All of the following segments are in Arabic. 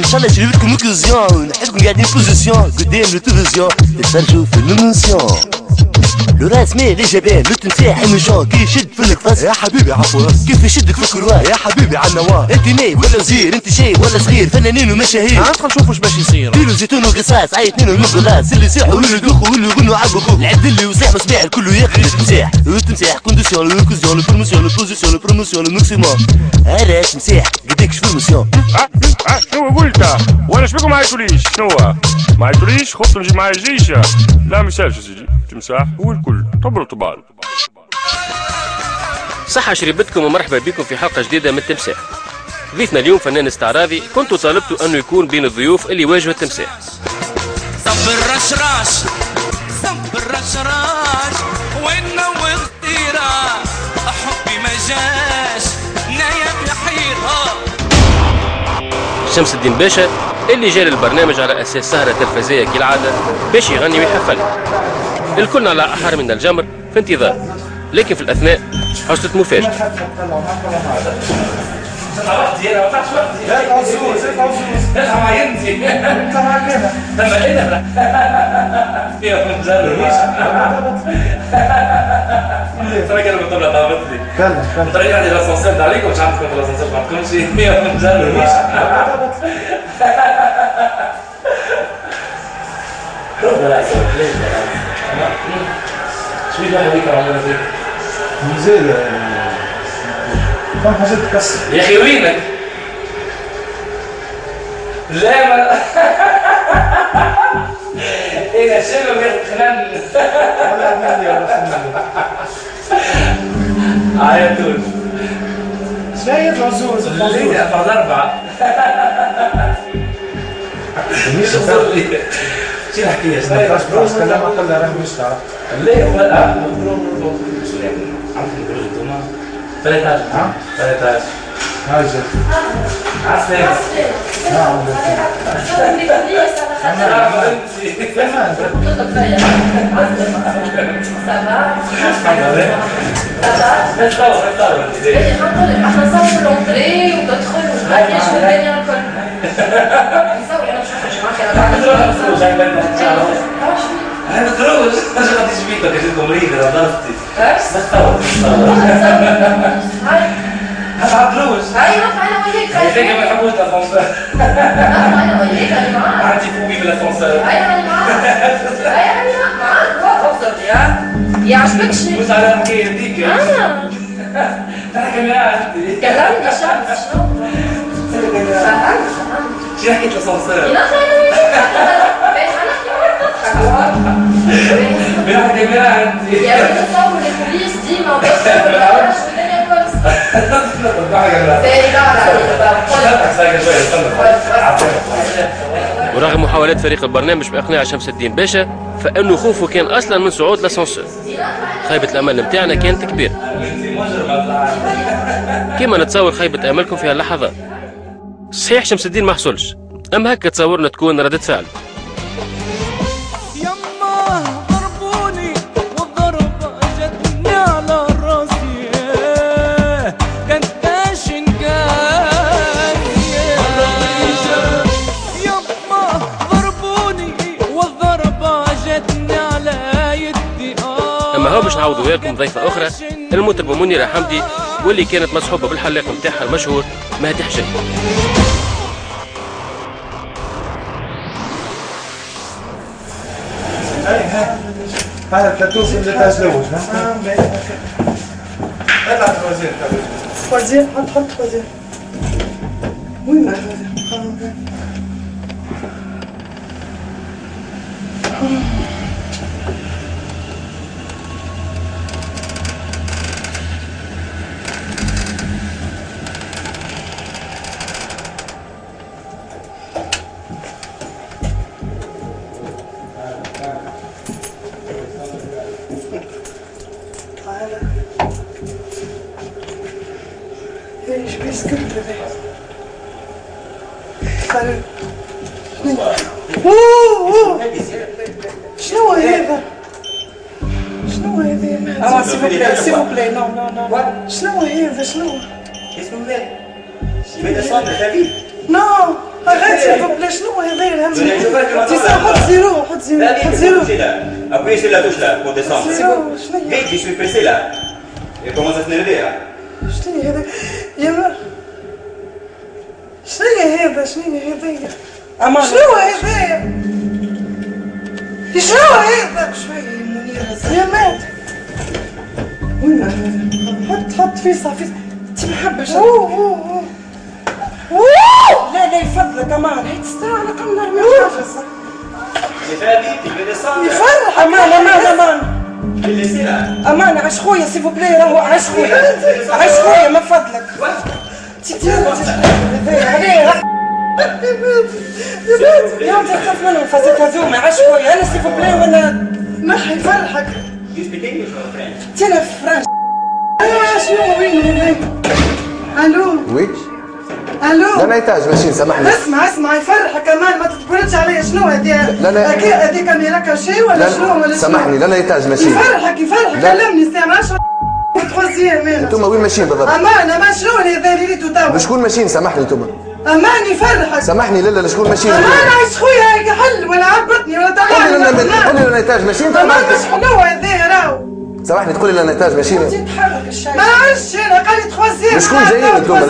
شاء الله نشري لكم اوكازيون، نحسكم قاعدين بوزيسيون قدام التلفزيون تتفرجوا في المنسيون. لو راس مال الجبان لو تمساح المجان كي يشد في القفص يا حبيبي عفو راس كيف يشدك في الكروار يا حبيبي على النوار. انت ناي ولا وزير انت شايب ولا صغير فنانين ومشاهير ندخل نشوف واش باش يصير. كيلو زيتون وقصاص عيطنين المقلاص اللي يصيحوا واللي يدوخوا واللي يغنوا على البخور العد اللي وصيح مصباح الكل ياخذ التمساح. التمساح كونديسيون لوكوزيون لو بوزيسيون لو بروموسيون لو ماكسيموم. راس مساح قداكش في المسيون. شنو قلت؟ وانا شبيكم ما عيطوليش؟ شنو ما عيطوليش؟ خفت نجيب معايا الجيش؟ لا ما يسالش سيدي، تمساح هو الكل طبل طبال. صحة شريبتكم ومرحبا بكم في حلقة جديدة من التمساح. ضيفنا اليوم فنان استعراضي كنت طالبت أنه يكون بين الضيوف اللي يواجهوا التمساح. صب الرشراش صب الرشراش وين واختيرا حبي ما جاش نايا بحيرها. شمس الدين باشا اللي جاء للبرنامج على أساس سهرة تلفزية كالعادة باش يغني ويحفل. الكل على أحر من الجمر في انتظار، لكن في الأثناء حصلت مفاجأة. كم حاجة تكسر يا اخي وينك؟ لا ما ايه الشباب ياخد خلال ولا مالي يا رسول الله. عيطول شايف العزوز ليه بعد 4 شو الحكايه؟ بس كلام اقل راه مش تعرف ليه هو شو يعني عم تخرج انتوما 13 13 هاجر عسلامة. نعم احنا نصور لونتري وندخل ونحكي شو الدنيا الكل نصور. انا مش انا بتروج انا غادي جبيتك اجيكم مريض انا ضربتي بس هذا دروج ايوه انا وياك هيك ما يحبوش الاسانسير. انا وياك انا معاك عندي فوبي بالاسانسير. ايوه انا معاك ايوه انا معاك افضل يا عجبكش بص على الحكايه ديك تحكي معاه انت كلمني شمس شنو فهمت شو حكيت الاسانسير؟ يا اخي انا بنحكي معاه انت يا ريت تصور البوليس ديما بتصور العرش والدنيا كويس. ورغم محاولات فريق البرنامج بإقناع شمس الدين باشا فإنه خوفه كان أصلا من صعود الأسانسير. خيبة الأمل متاعنا كانت كبيرة. كما نتصور خيبة أملكم في هاللحظات. صحيح شمس الدين ما حصلش، أما هكا تصورنا تكون ردة فعل. أما هو باش نعوضوا وياكم ضيفة أخرى المطربة منيرة حمدي واللي كانت مصحوبة بالحلاق نتاعها المشهور مهدي حجاج. هذا الكاتوس اللي تزوج اطلع الوزير وزير حط وزير وين الوزير؟ ايش بيسكت هذا؟ شنو هذا؟ شنو هذا يا مان؟ سيبو بلاي نو شنو هذا؟ شنو؟ اسمه مالك؟ هذا صابر خفيف. نو أغاتي بلا شنو هذايا الهمزة؟ حط زيرو حط زيرو حط زيرو. Appuyez sur la touche là pour descendre. زيرو شنو هي؟ Vite, je suis pressé là. Il commence à s'énerver là. شنو هي هذا؟ يا مر شنو هي هذا؟ شنو هي هذايا؟ شنو هذايا؟ شنو هذا؟ شوية يا منيرة يا مات. وين حط فيصة فيصة. انت محبش. لا لا يفضلك امان هيك تستاهل على قمنا ما حاجه صح. يفرح امان امان عاش خويا سي فو بلاي راهو عاش خويا من فضلك. يا ولدي تخاف منهم فازت هذوما عاش خويا انا سي فو بلاي وانا نحي يفرحك. انت انا فرنش. شنو وين الو وي الو لا يحتاج ماشيين سامحني. اسمع يفرحك كمان ما تتبردش عليا شنو هذه؟ لا هذه كاميرا كاشي ولا شنو ولا سامحني لا يحتاج ماشيين. يفرحك كلمني الساعه 10 وتخزيه انتم وين ماشيين بالضبط؟ امان شنو هذا اللي ريتو توا؟ شكون ماشيين سامحني انتم؟ امان يفرحك سامحني لا شكون ماشيين؟ امان عايش خويا هيك حل ولا عبطني ولا طلعني. قولي لا يحتاج ماشيين. امان مش حلوه هذه راهو. سامحني تقولي لا نحتاج ماشيين. تتحرك الشاي. ما نعرفش انا قال لي تخزيه. شكون جايين انتم؟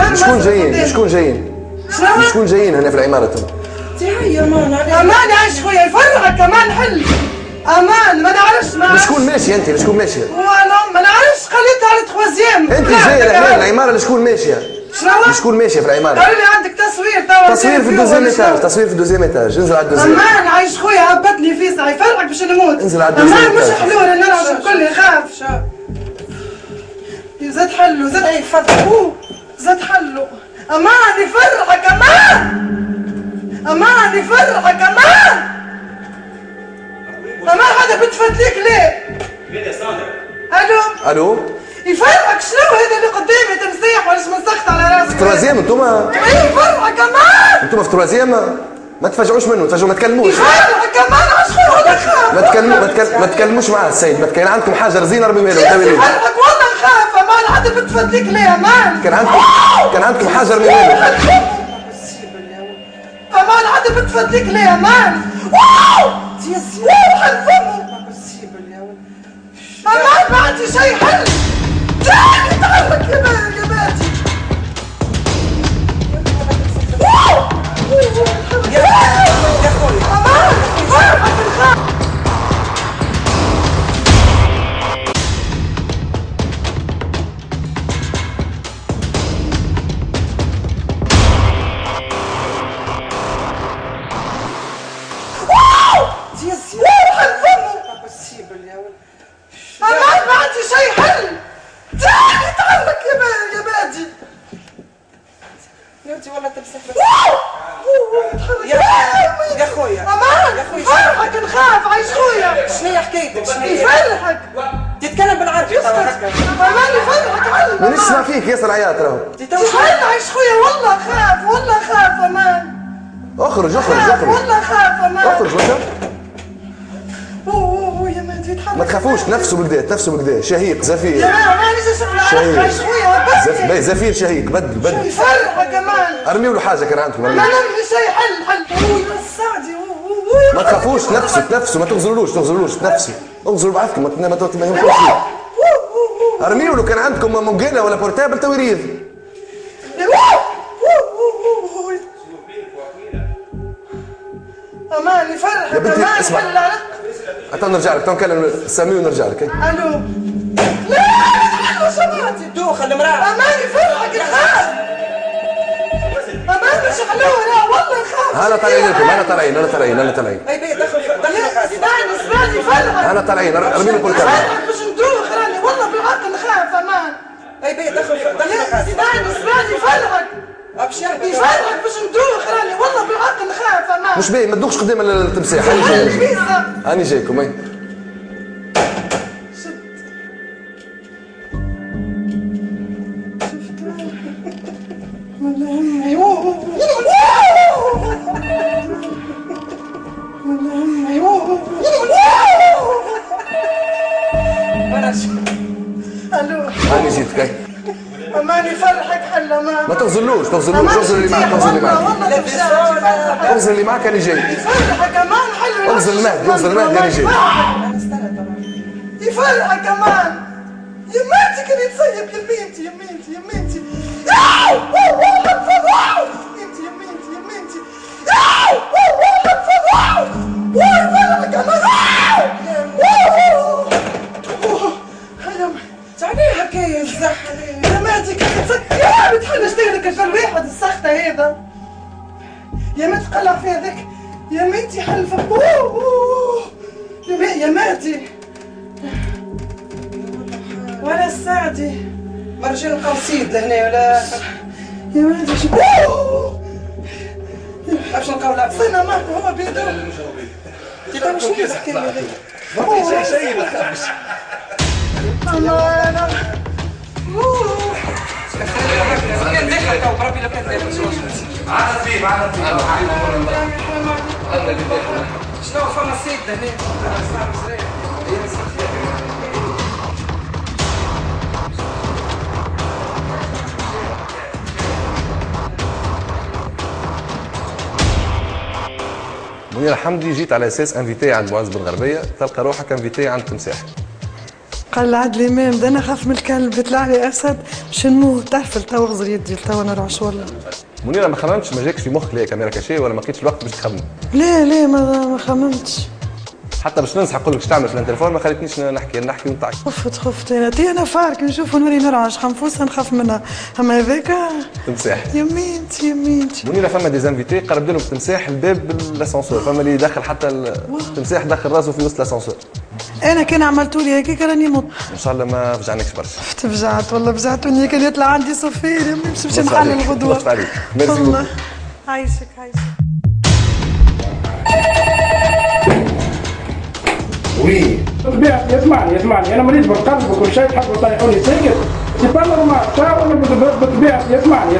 شكون جايين هنا في العماره انتم؟ هيا امان عايش خويا يفرحك كمان حل. امان ما نعرفش شكون ماشي انت؟ شكون ماشيه؟ وانا ما نعرفش خليتها على تخوازيام. انت جايه لهنا العماره شكون ماشيه؟ شكون ماشيه في العماره؟ قالوا لي عندك تصوير توا. تصوير في الدوزيام ايتاج. انزل على الدوزيام. امان عايش خويا هبطني فيصة يفرحك باش نموت. انزل على الدوزيام. امان مش حلوه انا نلعب الكل يخاف. زاد حلو زاد يفضل زاد حلو. امان يفرحك امان يفرحك امان هذا بتفدليك ليه؟ الو يفرحك شنو هذا اللي قدامي تمسيح ولا مسخت على راسك؟ في الترازيام انتوما؟ يفرحك امان انتوما في الترازيام ما تفاجئوش منه ما تكلموش. يفرحك امان عشخور ولا خاف؟ ما تكلموش معاه السيد. ما كان عندكم حاجه رزينه ربي ماله يفرحك والله نخاف امان هذا بتفدليك ليه امان؟ كان عندكم حاجه ربي ماله. امان هذا بتفدليك ليه امان؟ واو يا زين حل فمه. امان ما عندي شيء حل. تعالي تحرك يا باتي. يا اخوي امان فرحك الخاف. يا زين حل فمه. امان ما عندي شيء حل. تعالي تحرك يا بادي. يا والله تمسح يا خويا امان فرحك نخاف عايش خويا. شنو حكايتك؟ شنو يفرحك؟ تتكلم بالعربي توا هكا. امان يفرحك حل. مانيش نسمع فيك ياسر عياط راهو. حل عايش خويا والله خاف امان. اخرج والله خاف امان. اخرج وانت. يا مهدي يتحرك. ما تخافوش نفسه بالكدا شهيق زفير. يا مان مانيش نسمع عايش خويا بس. زفير شهيق بدل. يفرحك امان. ارميوا له حاجه كان عندكم. ما نرمي شيء حل. السعدي ما تخافوش نفسه ما تغزرلوش نفسه. اغزروا بعضكم ما يهمكمش فيه. ارميوا له كان عندكم موجيله ولا بورتابل تو يريض. امان يفرحك يا بنتي امان. اسمع حتى نرجع لك تو نكلم سامي ونرجع لك. الو لا سمعتي دوخه المراه. امان يفرحك الخاف. امان مش حلوه لا والله نخاف. انا طالعين لكم انا طالعين. اي بيه دخل اسمعني يفرحك. انا طالعين ارمي له بورتابل. يفرحك باش ندوخ راني والله بالحق نخاف امان. اي بيه دخل اسمعني يفرحك. يفرحك باش ندوخ راني والله بالحق نخاف امان. مش باين ما تدوخش قدام التمساح. هاني جايكم اي الو هاني جيتك. امان يفرحك حل كمان ما تغزلوش اغزل اللي معك اغزل اللي معك انا جاي يفرحك كمان حلو اغزل المهدي انا جاي يفرحك كمان يماتي كان يتصيب يمينتي يمينتي تعالي حكاية الزحة يا ماتي كيف يا بتحل اشتغلك الفل واحد السخطة هذا يا ما تقلع فيها ذاك يا ماتي حلفة يا ماتي ولا السعدي مرجان قصيد لهنا ولا يا ماتي شو باش نلقاو لابسينا معك هو بيدو كيف مش الحكاية هذيك شيء ما تخافش انا كان دخل تو بربي لو كان دخل معنا فيه شنو فما سيد هنا منيرة حمدي جيت على اساس انفيتي عند معز بن غربيه، تلقى روحك انفيتي عند تمساح. قال عدلي امام ده انا خاف من الكلب يطلع لي اسد باش نموت تحفل تو اغزر يدي تو نرعش والله. منيرة ما خممتش ما جاكش في مخك لا كاميرا كاشيه ولا ما لقيتش الوقت باش تخمم؟ لا ما خممتش. حتى باش ننصح نقول لك اش تعمل في التليفون ما خليتنيش نحكي ونطعك. خفت انا فارك نشوف نوري نرعش خنفوسه نخاف منها، اما هذاك تمساح يمينتي منيرة فما ديزانفيتي قرب لهم تمساح الباب بالاسانسور، فما اللي دخل حتى التمساح دخل راسه في وسط الاسانسور. انا كان عملتوا لي هيك راني مت. ان شاء الله ما فجعناكش برشا. فجعت والله فجعتوني كان يطلع عندي صفير باش نحل الغدوه. الله عليك ميرسي والله عايشك وي يسمعني انا مريض بالقلب وكل شيء تحب تطيحوني ساكت سي با نورمال شا ولا بالطبيعه يسمعني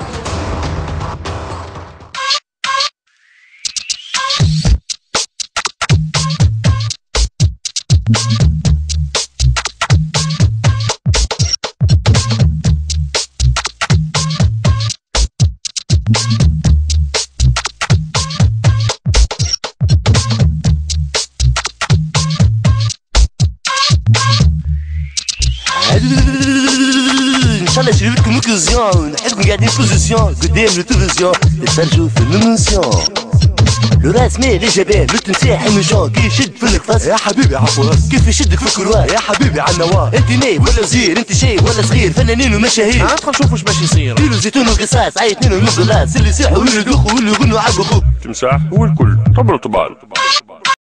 ان شاء الله يجري لكم اوكازيون نحسكم قاعدين بوزيسيون قدام التلفزيون يتفرجوا في الانيماسيون. لو راس مال الجبان التمساح ايموجون كي يشد في القفص يا حبيبي عفو راس كيف يشدك في الكروار يا حبيبي على النوار. انت نايم ولا وزير انت شايب ولا صغير فنانين ومشاهير ندخل نشوف واش باش يصير. كيلو زيتون وقصاص عيط منهم الغلاس اللي يصيحوا واللي يدوخوا واللي يغنوا على البخوك. تمساح هو الكل طبل طبال.